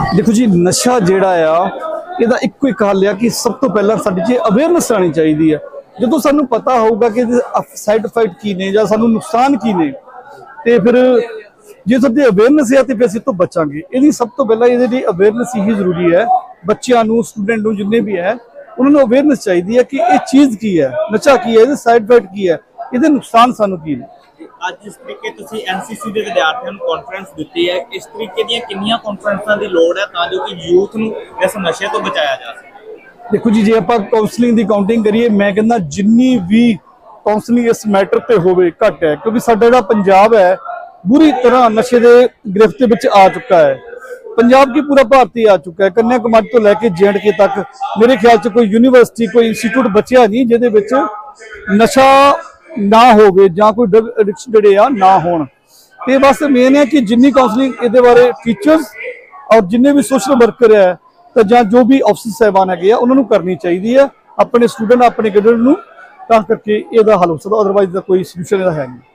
देखो जी नशा जिहड़ा आ ਇਹਦਾ ਇੱਕੋ ਇੱਕ ਹੱਲ ਆ ਕਿ ਸਭ ਤੋਂ ਪਹਿਲਾਂ ਸਾਡੀ ਜੇ ਅਵੇਅਰਨੈਸ ਆਣੀ ਚਾਹੀਦੀ ਹੈ। ਜਦੋਂ ਸਾਨੂੰ ਪਤਾ ਹੋਊਗਾ ਕਿ ਸਾਈਡ ਇਫੈਕਟ ਕੀ ਨੇ ਜਾਂ ਸਾਨੂੰ ਨੁਕਸਾਨ ਕੀ ਨੇ ਤੇ ਫਿਰ ਜੇ ਸਾਡੇ ਅਵੇਅਰਨੈਸ ਹੈ ਤੇ ਫਿਰ ਅਸੀਂ ਤੋਂ ਬਚਾਂਗੇ। ਇਹਦੀ ਸਭ ਤੋਂ ਪਹਿਲਾਂ ਇਹਦੇ ਲਈ ਅਵੇਅਰਨੈਸ ਹੀ ਜ਼ਰੂਰੀ ਹੈ। ਬੱਚਿਆਂ ਨੂੰ ਸਟੂਡੈਂਟ ਨੂੰ ਜਿੰਨੇ ਵੀ ਹੈ ਉਹਨਾਂ ਨੂੰ ਅਵੇਅਰਨੈਸ ਚਾਹੀਦੀ ਹੈ ਕਿ ਇਹ ਚੀਜ਼ ਕੀ ਹੈ, ਨਸ਼ਾ ਕੀ ਹੈ, ਇਹਦੇ ਸਾਈਡ ਇਫੈਕਟ ਕੀ ਹੈ, ਇਹਦੇ ਨੁਕਸਾਨ ਸਾਨੂੰ ਕੀ ਨੇ। ਅੱਜ ਜਿਸ ਤਰੀਕੇ ਤੁਸੀਂ ਐਨਸੀਸੀ ਦੇ ਵਿਦਿਆਰਥੀਆਂ ਨੂੰ ਕਾਨਫਰੰਸ ਦਿੱਤੀ ਹੈ, ਇਸ ਤਰੀਕੇ ਦੀਆਂ ਕਿੰਨੀਆਂ ਕਾਨਫਰੰਸਾਂ ਦੀ ਲੋੜ ਹੈ ਤਾਂ ਜੋ ਕਿ ਯੂਥ ਨੂੰ ਇਸ ਨਸ਼ੇ ਤੋਂ ਬਚਾਇਆ ਜਾ ਸਕੇ? देखो जी, जे आप काउंसलिंग की काउंटिंग करिए मैं कहना जिन्नी भी काउंसलिंग इस मैटर पर होवे घट है, क्योंकि साडा जिहड़ा पंजाब है बुरी तरह नशे के गिरफ्त विच आ चुका है। पंजाब की पूरा भारत ही आ चुका है, कन्याकुमारी तो लैके JNK तक मेरे ख्याल से कोई यूनिवर्सिटी कोई इंस्टीट्यूट बचिया नहीं जिहदे विच नशा ना होवे जां कोई ड्रग एडिक्शन जिहड़े आ ना होण। ते बस मेन है कि जिन्नी काउंसलिंग इहदे बारे टीचर्स और जिन्ने भी सोशल वर्कर है तो ਜਾਂ जो भी ऑफिसर साहबान है उन्होंने करनी चाहिए है अपने स्टूडेंट अपने कैडेट ਨੂੰ, ਤਾਂ ਕਰਕੇ ਇਹਦਾ ਹੱਲ ਹੋ ਸਕਦਾ। ਅਦਰਵਾਈਜ਼ ਦਾ ਕੋਈ ਸੋਲੂਸ਼ਨ ਇਹਦਾ ਹੈ ਨਹੀਂ।